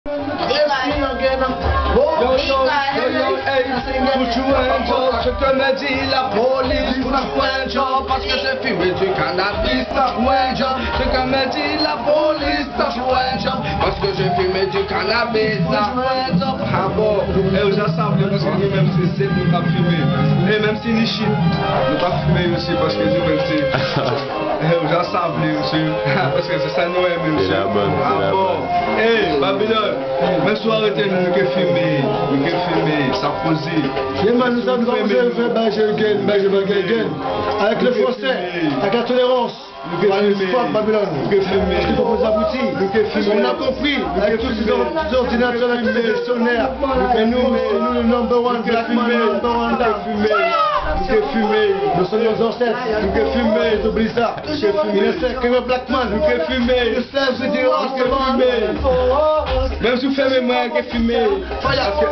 Ce que me dit la police, pour un job, parce que j'ai fumé du cannabis, ça pour un job. Ce que me dit la police, ça pour un job, parce que j'ai fumé du cannabis, ça pour un job. Ah bon, et aux assemblées, parce que nous même c'est nous pas fumer, et même si nous chip, nous pas fumer aussi, parce que nous même c'est, et aux assemblées aussi, parce que c'est ça nous aimons aussi. Ah bon, et Babylone, même si on arrête nous que fumer, ça poser. Nous sommes avec le français, avec la tolérance, avec l'espoir de Babylone. Parce qu'il faut vous aboutir. On a compris, avec tous ces ordinateurs, avec les gestionnaires, et nous le number one black man, number one black. Nous sommes nos ancêtres, nous que fumer, ils oublient ça. Il ne sait que le black man, nous que fumer. Le slave, je dis, oh, que fumer. Même si vous faites moi que fumer. Parce que,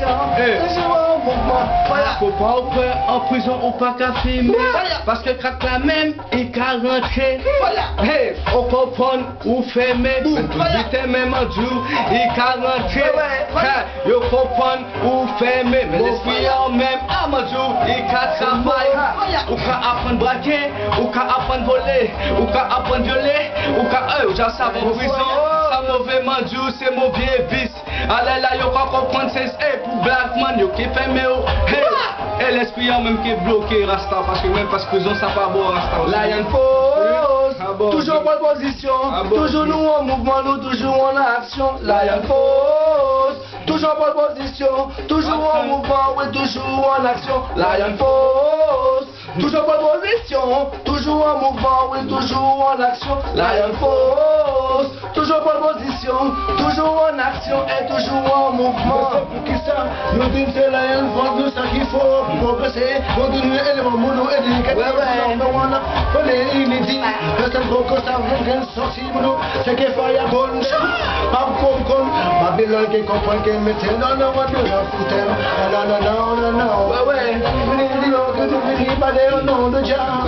faut pas en prison ou pas qu'à fumer. Parce que quand la même, il qu'à rentrer. Hey, on comprend ou fermer. Mais même en jour, il qu'à rentrer. Yo comprend ou fermer. Mais l'esprit en même, à mon jour, il qu'à travailler. Ou qu'à apprendre braquer, ou qu'à apprendre voler, ou qu'à apprendre violer, ou qu'à j'en savais en prison. Ça mauvais mandou, c'est mauvais vice. Allez là, yo qu'à comprendre c'est pour black man, yo qui fait mieux. Et l'esprit en même qui est bloqué, Rasta, parce que même parce que prison ça pas bon, Rasta. Lion Force, toujours bonne position, toujours nous en mouvement, nous toujours en action. Lion Force, toujours bonne position, toujours en mouvement, oui, toujours en action. Lion Force, toujours bonne position, toujours en mouvement, oui, toujours en action. Lion Force, toujours bonne position, toujours en action et toujours en mouvement. Pour qui ça, nous disons c'est Lion Force, nous ça qu'il faut progresser, nous donner l'élément mono et l'éducatif. On est inédit, personne ne peut ça vient sortir, c'est qu'il faut y avoir bon. Pas comme Babylone qui comprend qu'il mettait non, non, non, non, non, non,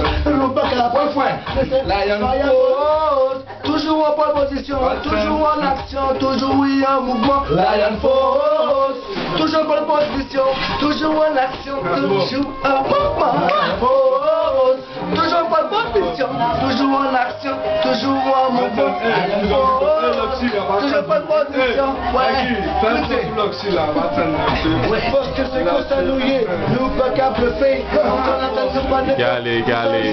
toujours en bonne position, toujours en action, toujours oui en mouvement. Lion Force, toujours en bonne position, toujours en action, toujours en mouvement. Lion Force, toujours en bonne position, toujours en action, toujours en mouvement. Lion Force, toujours en bonne position. Parce que c'est comme ça nous y est, nous pas qu'à bluffer, Galé.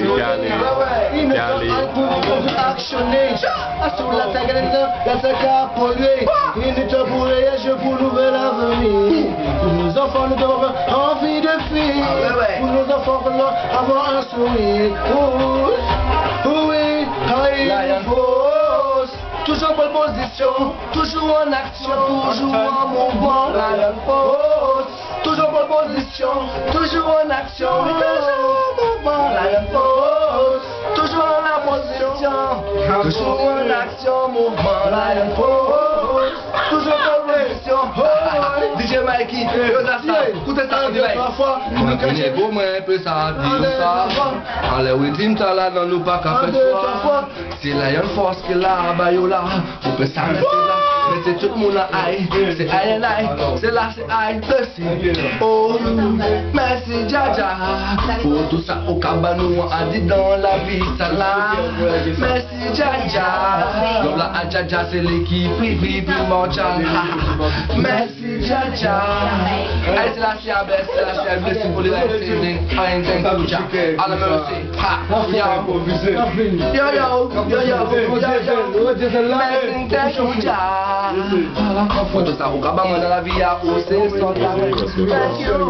actionner. Sur la tagrenne, la sac à polluer. Il est pour voyager pour nouvel avenir. Pour nos enfants, nous devons avoir envie de fuir. Pour nos enfants, nous devons avoir un sourire. Oui, Lion Force. Toujours en bonne position, toujours en action, toujours en mouvement. Lion Force. Toujours en bonne position, toujours en action, toujours en mouvement. Lion Force. Toujours en la position, toujours en action, mouvement. Lion Force. Toujours en position. DJ Mikey, écoutez ça, DJ Mikey. Nous connaissons comment un peu ça, ça. Allez, oui, dis-moi là, non, nous pas qu'à faire ça. C'est Lion Force qui est là, là. On peut s'arrêter là. Mais c'est tout le monde à aïe, c'est aïe and aïe, c'est là, c'est aïe, oh, merci Jaja, pour tout ça au cabanon, a dit dans la vie, ça là, merci Jaja, l'homme là à Jaja, c'est l'équipe primordiale, merci Jaja, aïe c'est la chiabesse, blessing pour les life-saving, aïe thank you Jaja, all of mercy, ha, yo, blessing thank you Jaja. Tout ça au cabanon dans la vie à c'est son thank you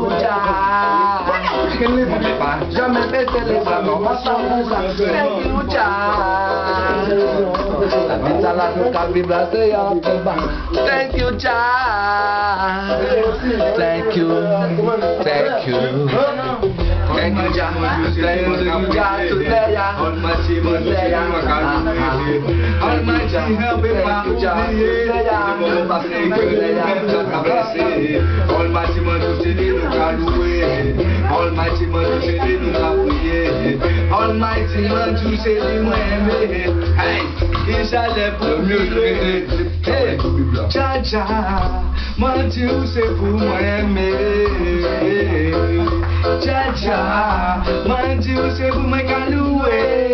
Jaja. Jamais baisser les bras, non, pas ça, thank you Jaja. La vie ça là, nous qu'à vivre là, c'est un combat. Thank you Jaja. Thank you Jaja. Thank you Jaja today, Almighty help me, Almighty man, to see the look at the way. Almighty man, tu sais de nous la prier. Almighty man, tu sais de moi aimer. Hey, il s'allait pour mieux traiter. Hey, Jah Jah, man, tu sais pour moi aimer. Jah Jah, man, tu sais pour moi calouer.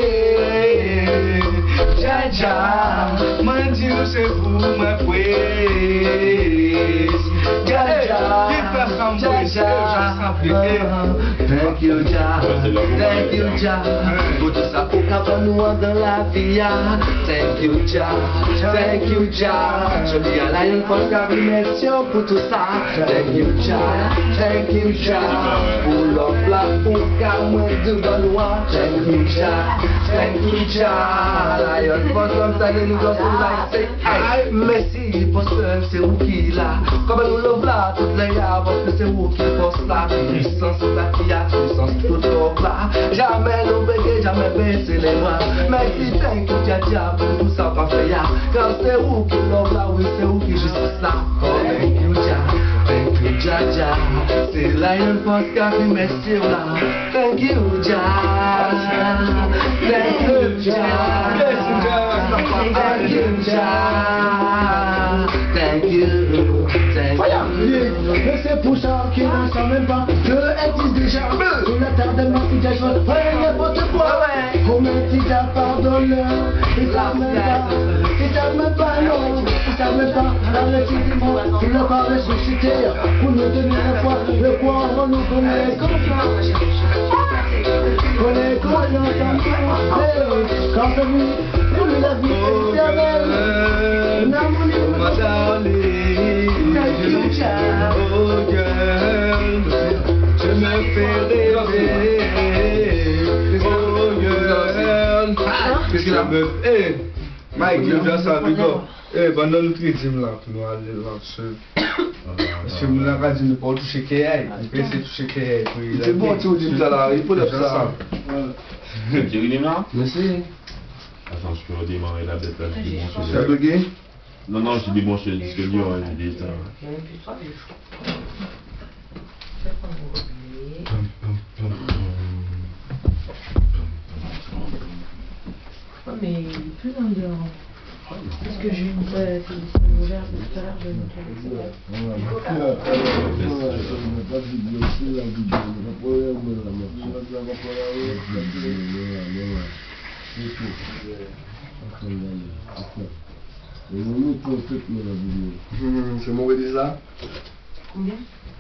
Jah Jah, man, tu sais pour moi praise. Jah Jah, Jah Jah, thank you Jah, thank you Jah, pour tout ça pour qu'avant-nous dans la vie. Thank you Jah, thank you Jah, je dis à la une fois qu'avant merci pour tout ça. Thank you Jah, thank you Jah, pour l'offre là pour qu'avant devant nous. Thank you Jah, thank you Jah, la une fois comme ça nous doit say merci pour ce c'est où qu'il a, comme nous l'offre là toute la gare parce que c'est où qu'il pense la puissance la qui a puissance tout l'offre là, jamais nous béguer, jamais baisser les bras. Merci thank you Jah Jah pour tout ça pas fait ya, car c'est où qu'il l'offre là, oui c'est où qu'il justice là. Thank you Jah Jah, c'est la une fois qu'a fait merci là. Thank you Jah, thank you Jah, thank you Jah, thank you, thank you. Mais c'est pour ça qu'ils ne savent même pas que existe déjà sur la terre de ma fille, je fais n'importe quoi. Oh mais si t'as pardonné, ils savent même pas, ils savent même pas, non, ils savent même pas, dans le titre, tu le pas ressuscité, pour nous donner la foi, le quoi on nous connaît confiance. Connaît confiance, quand c'est lui, pour lui la vie est éternelle. Oh girl, je me fais rêver. Oh girl, qu'est-ce qu'il a me fait? Mike, je viens ça avec toi. Eh, pendant le troisième là, pour nous aller là-dessus. Parce que nous avons dit ne pas toucher Kéaï. On peut essayer de toucher Kéaï. C'est bon, tu dis ça là, il faut le faire ça. Tu es là? Merci. Attends, je peux redémarrer la bête là. Tu as bugué? Non, non, j'ai débranché le disque dur, il est éteint. Oh mais il est plus en dehors. Parce que j'ai une ouverte tout à l'heure, j'ai une c'est mauvais déjà. Combien?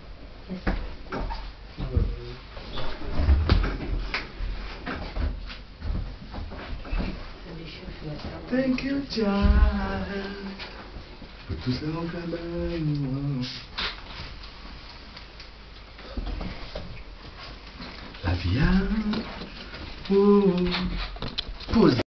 Thank you, Jah. Pour tout ça en cabane. La vie a... Oh. Pause.